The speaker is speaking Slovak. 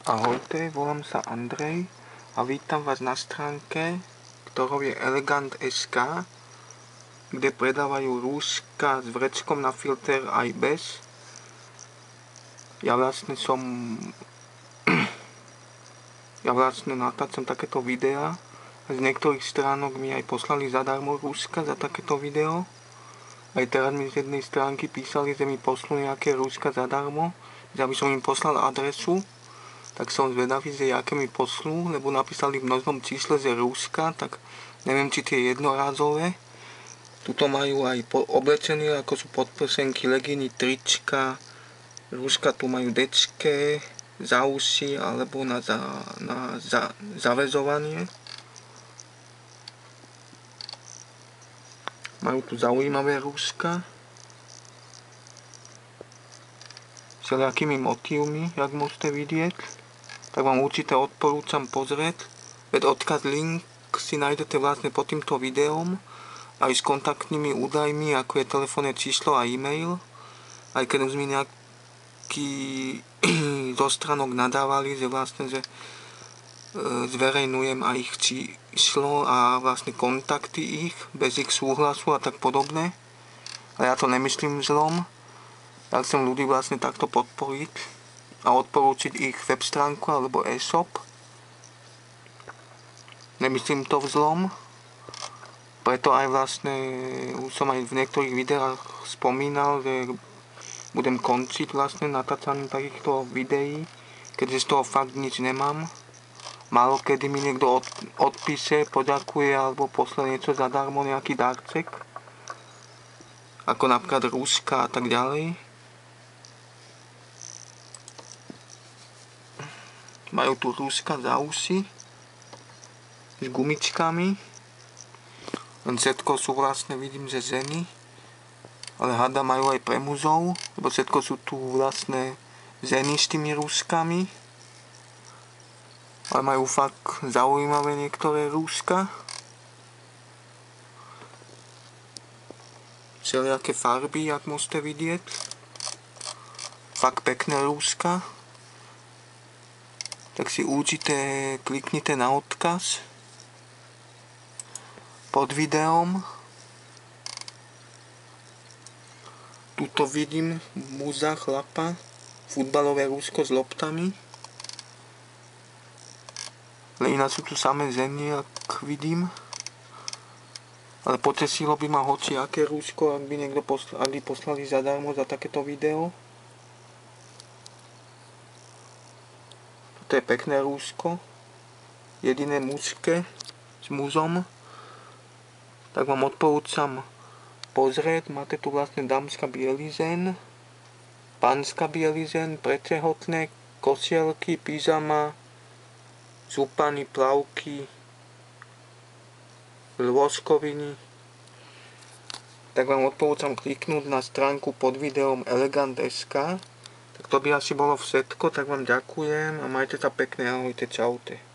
Ahojte, volám sa Andrej a vítam vás na stránke, ktorou je elegant.sk, kde predávajú rúška s vreckom na filter aj bez. Ja vlastne natáčam takéto videá a z niektorých stránok mi aj poslali zadarmo rúška za takéto video. Aj teraz mi z jednej stránky písali, že mi poslú nejaké rúška zadarmo, že aby som im poslal adresu. Tak som zvedavý, že aké mi poslú, lebo napísali v množnom čísle, že rúška, tak neviem, či tie jednorázové. Tuto majú aj oblečenie, ako sú podprsenky, leginy, trička, rúška tu majú dečke, za uši alebo na zaväzovanie. Majú tu zaujímavé rúška s všelijakými motívmi, jak môžete vidieť. Tak vám určite odporúčam pozrieť. Veď odkaz, link si nájdete vlastne pod týmto videom aj s kontaktnými údajmi, ako je telefónne číslo a e-mail. Aj keď už mi nejaký zo stránok nadávali, že vlastne zverejnujem aj ich číslo a vlastne kontakty ich, bez ich súhlasu a tak podobne. A ja to nemyslím zlom. Ja chcem ľudí vlastne takto podporiť a odporúčiť ich web stránku alebo e-shop. Nemyslím to v zlom. Preto aj vlastne už som aj v niektorých videách spomínal, že budem končiť vlastne natáčanie takýchto videí, keďže z toho fakt nič nemám. Málo kedy mi niekto odpíše, poďakuje alebo pošle niečo zadarmo, nejaký darček. Ako napríklad rúška a tak ďalej. Majú tu rúška za uši s gumičkami. Len všetko sú vlastne, vidím, že ženy. Ale hada majú aj pre mužov, lebo všetko sú tu vlastne ženy s tými rúškami. Ale majú fakt zaujímavé niektoré rúška. Všelijaké farby, jak môžete vidieť. Fakt pekné rúška. Tak si určite kliknite na odkaz pod videom. Tuto vidím muža, chlapa, futbalové rúško s loptami. Ale ináč sú tu samé ženy, ak vidím. Ale potešilo by ma hociaké rúško, ak by niekto poslali zadarmo za takéto video. To je pekné rúško, jediné mužské s mužom, tak vám odporúčam pozrieť. Máte tu vlastne dámska bielizeň, pánska bielizeň, pretehotné, kosielky, pyžama, zupany, plavky, lôžkoviny. Tak vám odporúčam kliknúť na stránku pod videom elegant.sk. Tak to by asi bolo všetko, tak vám ďakujem a majte sa pekne, ahojte, čaute.